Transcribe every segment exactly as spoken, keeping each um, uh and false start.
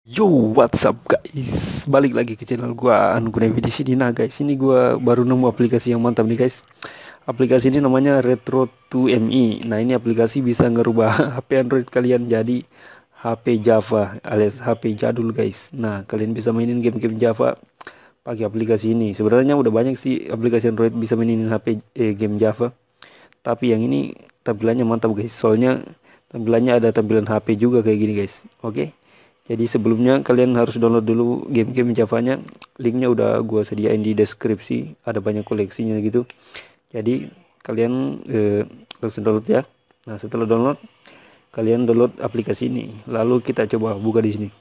Yo, what's up guys? Balik lagi ke channel gua Anu Gunevi di sini. Nah guys, ini gua baru nemu aplikasi yang mantap nih guys. Aplikasi ini namanya Retro dua M I. Nah, ini aplikasi bisa ngerubah H P Android kalian jadi H P Java alias H P jadul guys. Nah, kalian bisa mainin game-game Java pakai aplikasi ini. Sebenarnya udah banyak sih aplikasi Android bisa mainin H P eh, game Java. Tapi yang ini tampilannya mantap guys. Soalnya tampilannya ada tampilan H P juga kayak gini guys. Oke. Jadi sebelumnya kalian harus download dulu game-game Javanya. Linknya udah gua sediain di deskripsi. Ada banyak koleksinya gitu. Jadi kalian eh, langsung download ya. Nah, setelah download kalian download aplikasi ini. Lalu kita coba buka di sini.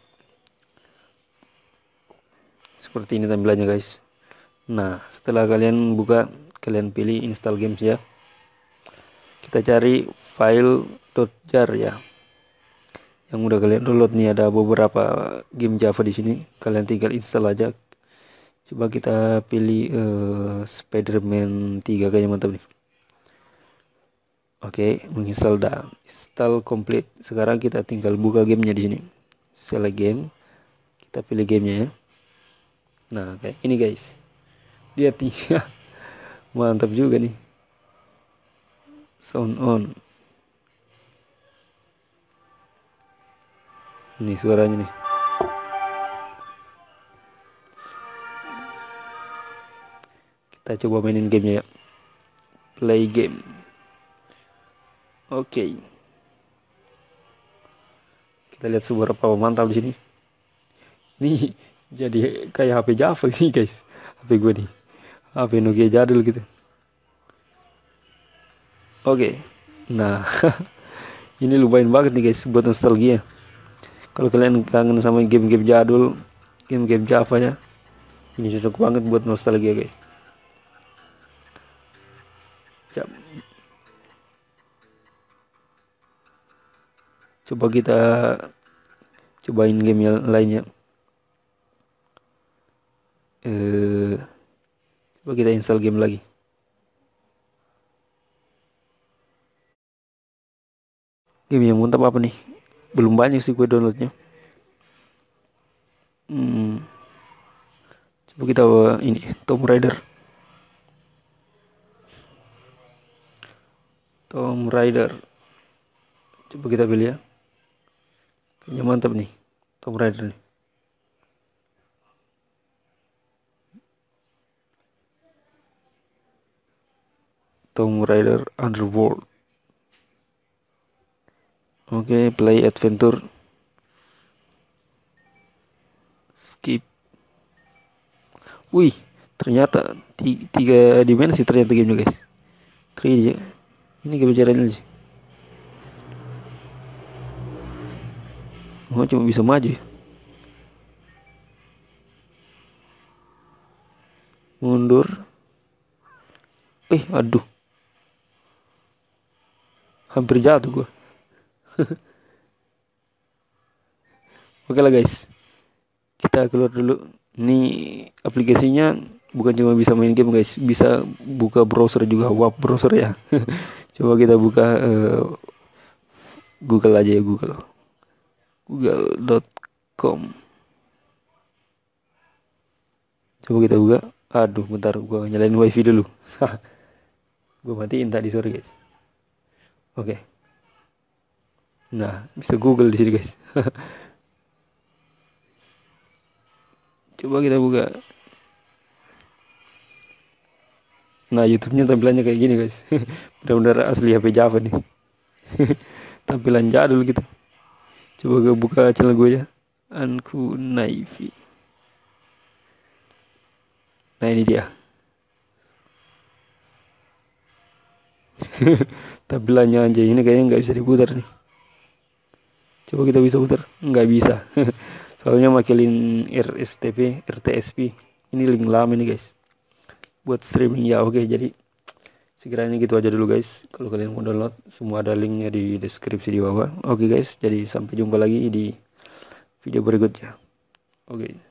Seperti ini tampilannya guys. Nah, setelah kalian buka, kalian pilih install games ya. Kita cari file .jar ya. Yang udah kalian download nih, ada beberapa game Java di sini. Kalian tinggal install aja. Coba kita pilih uh, Spider-Man tiga, kayaknya mantap nih. Oke, menginstal dah. Install complete. Sekarang kita tinggal buka gamenya di sini. Select game. Kita pilih gamenya ya. Nah, kayak ini guys. Lihat nih. Mantap juga nih. Sound on. Nih suaranya nih. Kita coba mainin gamenya ya. Play game. Oke. Okay. Kita lihat seberapa mantap di sini. Ini jadi kayak H P Java nih guys. H P gue nih. H P Nokia jadul gitu. Oke. Okay. Nah, ini lumayan banget nih guys buat nostalgia. Kalau kalian kangen sama game-game jadul, game-game Java ya, ini cocok banget buat nostalgia guys. Coba kita cobain game yang lainnya. Eh, coba kita install game lagi. Game yang mantap apa nih? Belum banyak sih gue downloadnya. Hmm. Coba kita ini Tomb Raider. Tomb Raider. Coba kita pilih ya. Kayaknya mantap nih Tomb Raider nih. Tomb Raider Underworld. Oke, okay, play adventure. Skip. Wih, ternyata tiga dimensi ternyata gamenya guys. tiga D. Ini game caranya sih. Oh, cuma bisa maju. Mundur. Eh, aduh. Hampir jatuh gua. Oke lah guys. Kita keluar dulu. Ini aplikasinya bukan cuma bisa main game guys, bisa buka browser juga, web browser ya. Coba kita buka uh, Google aja ya, Google. google dot com. Coba kita buka. Aduh, bentar gua nyalain wifi dulu. Gua matiin tadi, sorry guys. Oke. Nah, bisa Google di sini guys. Coba kita buka. Nah, YouTube-nya tampilannya kayak gini guys. Benar-benar asli H P Java nih. Tampilan jadul gitu. Coba gue buka channel gue ya. Anku Naivi. Nah, ini dia. Tampilannya aja ini kayaknya nggak bisa diputar nih. Coba kita bisa putar. Nggak bisa. Soalnya makilin R S T P, R T S P. Ini link lama nih guys. Buat streaming ya. Oke, jadi sekiranya gitu aja dulu guys. Kalau kalian mau download, semua ada linknya di deskripsi di bawah. Oke guys, jadi sampai jumpa lagi di video berikutnya. Oke.